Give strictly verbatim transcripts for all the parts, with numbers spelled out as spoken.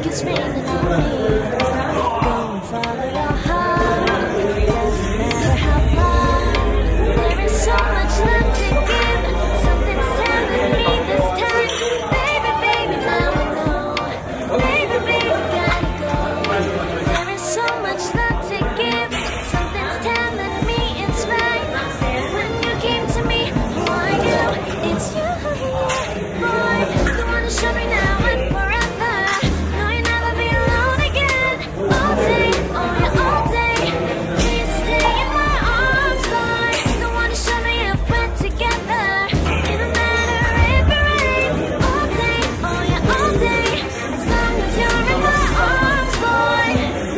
it's raining on me. Go and follow your heart. Doesn't matter how far. There is so much love to give. Something's telling me this time. Baby, baby, now I know. Baby, baby, gotta go. There is so much love to give. Something's telling me it's right. When you came to me, oh, I knew it's you, boy. The one to show me now and forever. No, you'll never be alone again. All day, oh yeah, all day. Please stay in my arms, boy. The one to show me if we're together. It don't matter if it rains. All day, oh yeah, all day. As long as you're in my arms, boy.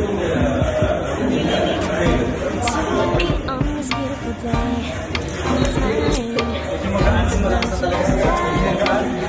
It's you and me on this beautiful day. I'm smiling. It's not too late.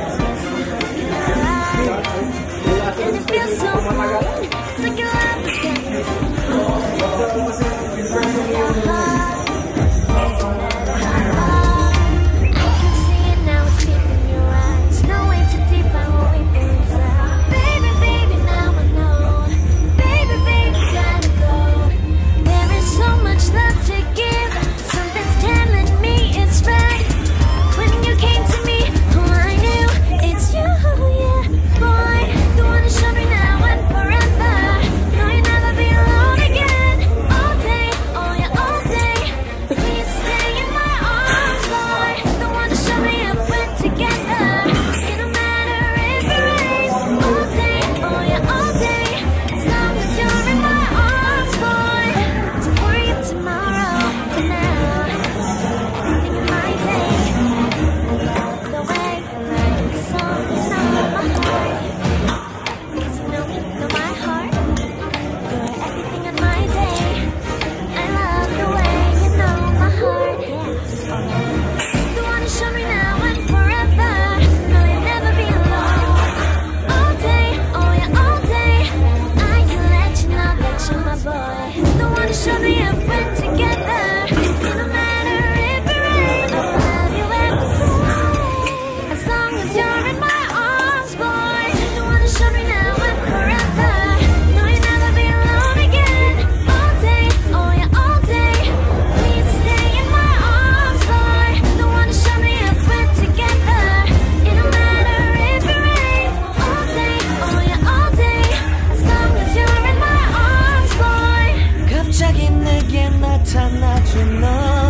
And it feels so good. It's like your love is getting so cold. Follow your heart. Doesn't matter how far. I can see it now, it's deep in your eyes. No way too deep, I won't wait for inside. Baby, baby, now I know. Baby, baby, gotta go. There is so much love to give. Something's telling me it's right. When you came to me, oh, I knew it's you, yeah, boy. The one to show me now and forever. No, you'll never be alone again. All day, oh yeah, all day. Please stay in my arms, boy. The one to show me if we're together. It don't matter if it rains. All day, oh yeah, all day. As long as you're in my arms, boy. Don't worry about tomorrow. For now, everything in my day. The way you like the song, you know my heart. Cause you know, you know my heart. You're everything in my day. I love the way you know my heart, yeah. The one to show me now and forever. No, you'll never be alone. All day, oh yeah, all day. I can let you know that you're my boy. The one to show me if we're together. It don't matter if it rains. I will love you every day. As long as you're in my arms, boy. The one to show me now and forever. No, you'll never be alone again. All day, oh yeah, all day. Please stay in my arms, boy. The one to show me if we're together. It don't matter if it rains. All day, oh yeah, all day. As long as you're in my arms, boy. 갑자기 내게 나타나준 너.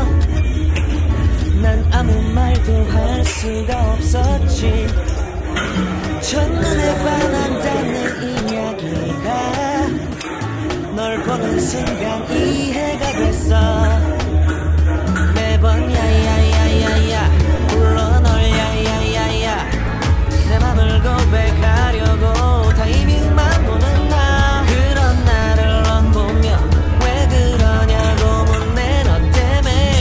난 아무 말도 할 수가 없었지. 첫눈에 반한다는 이야기가 널 보는 순간 이해가 됐어. 매번 야야야야야 불러 널 야야야야 내 맘을 고백하려고 타이밍만 보는 나. 그런 나를 넌 보며 왜 그러냐고 묻네 너 때문에.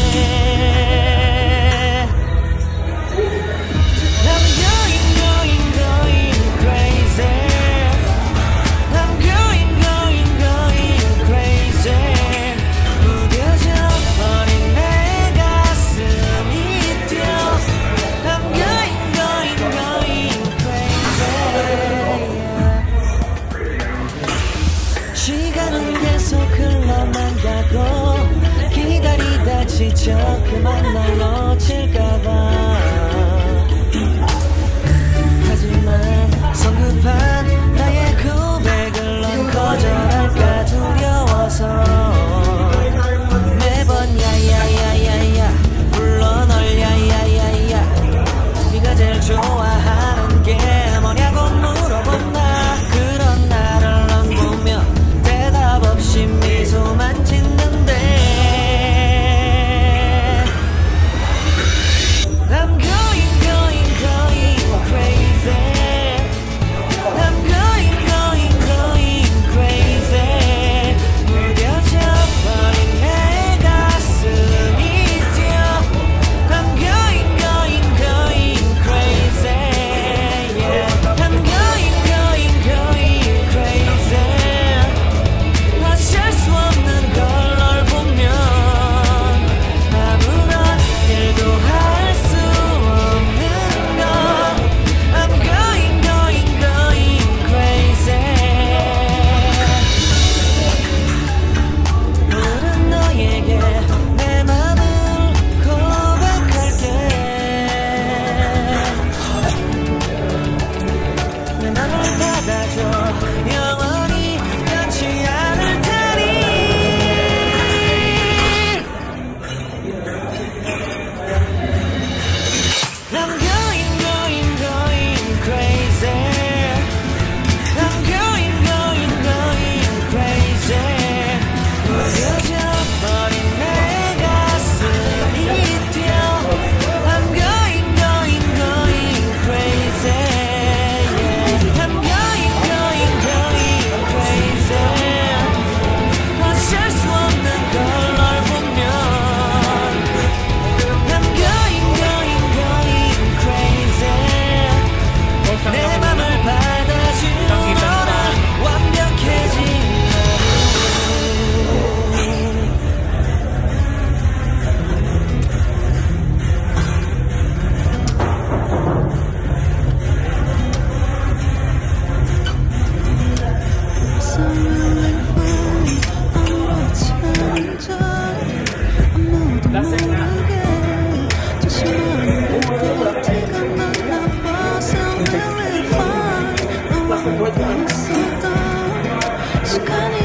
I'm going going going crazy. I'm going going going crazy. 무뎌져 버린 내 가슴이 뛰어. I'm going going going crazy. 시간은 계속 흘러만 가고 기다리다 지쳐 그만 날 놓칠까봐. 하지만 성급한 나의 고백을 넌 거절할까 두려워서 매번 야야야야야 불러 널 야야야야 네가 제일 좋아하는 게 뭐냐고 물어본 나. 그런 나를 넌 보며 대답 없이 미소만 짓는데 I'm 있어도 시간이